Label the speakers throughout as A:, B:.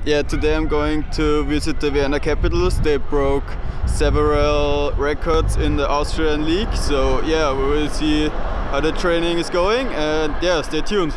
A: yeah, today I'm going to visit the Vienna Capitals. They broke several records in the Austrian league, so yeah, we will see how the training is going, and yeah, stay tuned.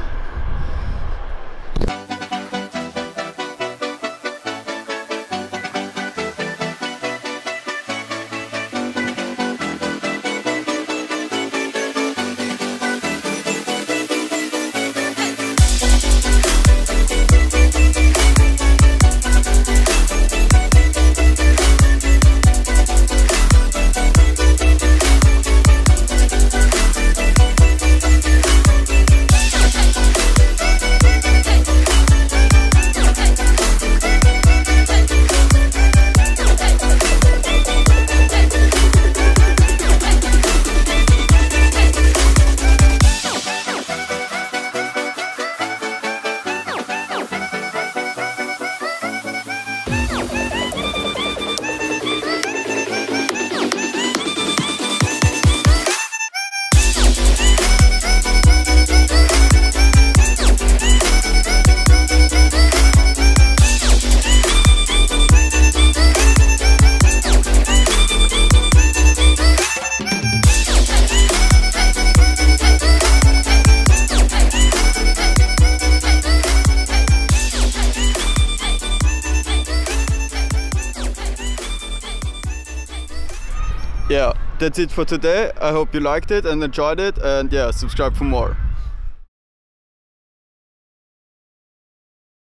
A: Yeah, that's it for today. I hope you liked it and enjoyed it, and yeah, subscribe for more.